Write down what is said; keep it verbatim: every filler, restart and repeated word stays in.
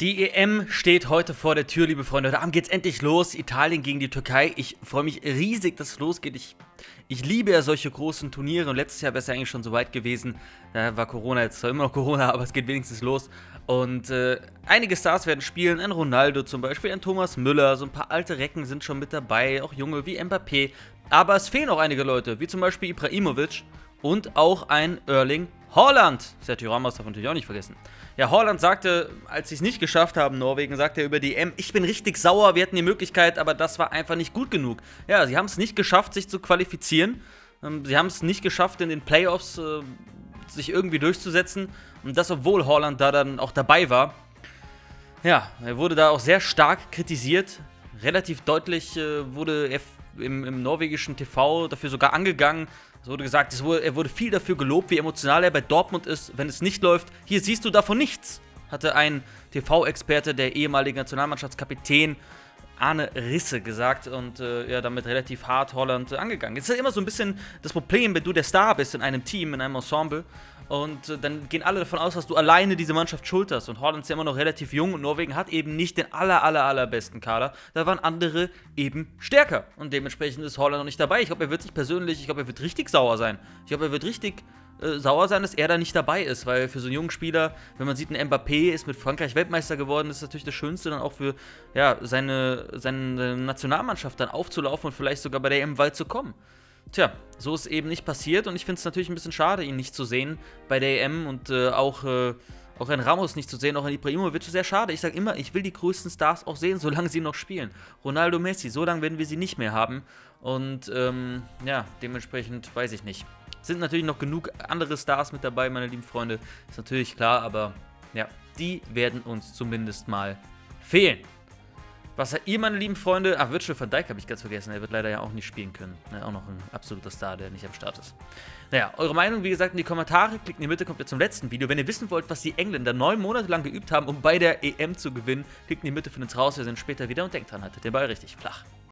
Die E M steht heute vor der Tür, liebe Freunde. Heute Abend geht's endlich los. Italien gegen die Türkei. Ich freue mich riesig, dass es losgeht. Ich, ich liebe ja solche großen Turniere. Und letztes Jahr wäre es ja eigentlich schon so weit gewesen. Da war Corona, jetzt zwar immer noch Corona, aber es geht wenigstens los. Und äh, einige Stars werden spielen. Ein Ronaldo zum Beispiel, ein Thomas Müller. So ein paar alte Recken sind schon mit dabei. Auch junge wie Mbappé. Aber es fehlen auch einige Leute, wie zum Beispiel Ibrahimovic und auch ein Erling Haaland. Sergio Ramos darf man natürlich auch nicht vergessen. Ja, Haaland sagte, als sie es nicht geschafft haben, Norwegen, sagte er über die E M, ich bin richtig sauer, wir hatten die Möglichkeit, aber das war einfach nicht gut genug. Ja, sie haben es nicht geschafft, sich zu qualifizieren. Sie haben es nicht geschafft, in den Playoffs äh, sich irgendwie durchzusetzen. Und das, obwohl Haaland da dann auch dabei war. Ja, er wurde da auch sehr stark kritisiert. Relativ deutlich äh, wurde er im, im norwegischen T V dafür sogar angegangen. Es wurde gesagt, es wurde, er wurde viel dafür gelobt, wie emotional er bei Dortmund ist, wenn es nicht läuft. Hier siehst du davon nichts, hatte ein T V-Experte, der ehemalige Nationalmannschaftskapitän Arne Risse gesagt und äh, ja, damit relativ hart Holland äh, angegangen. Es ist ja immer so ein bisschen das Problem, wenn du der Star bist in einem Team, in einem Ensemble und äh, dann gehen alle davon aus, dass du alleine diese Mannschaft schulterst und Holland ist ja immer noch relativ jung und Norwegen hat eben nicht den aller, aller, allerbesten Kader. Da waren andere eben stärker und dementsprechend ist Holland noch nicht dabei. Ich glaube, er wird sich persönlich, ich glaube, er wird richtig sauer sein. Ich glaube, er wird richtig äh, sauer sein, dass er da nicht dabei ist, weil für so einen jungen Spieler, wenn man sieht, ein Mbappé ist mit Frankreich Weltmeister geworden, ist natürlich das Schönste dann auch für ja, seine, seine Nationalmannschaft dann aufzulaufen und vielleicht sogar bei der E M weit zu kommen. Tja, so ist eben nicht passiert und ich finde es natürlich ein bisschen schade, ihn nicht zu sehen bei der E M und äh, auch, äh, auch ein Ramos nicht zu sehen, auch ein Ibrahimovic, sehr schade. Ich sage immer, ich will die größten Stars auch sehen, solange sie noch spielen. Ronaldo, Messi, so lange werden wir sie nicht mehr haben und ähm, ja, dementsprechend weiß ich nicht. Sind natürlich noch genug andere Stars mit dabei, meine lieben Freunde, ist natürlich klar, aber ja, die werden uns zumindest mal fehlen. Was hat ihr, meine lieben Freunde? Ach, Virgil van Dijk habe ich ganz vergessen. Er wird leider ja auch nicht spielen können. Ja, auch noch ein absoluter Star, der nicht am Start ist. Naja, eure Meinung, wie gesagt, in die Kommentare. Klickt in die Mitte, kommt ihr zum letzten Video. Wenn ihr wissen wollt, was die Engländer neun Monate lang geübt haben, um bei der E M zu gewinnen, klickt in die Mitte, findet es raus. Wir sehen später wieder und denkt dran, haltet den Ball richtig flach.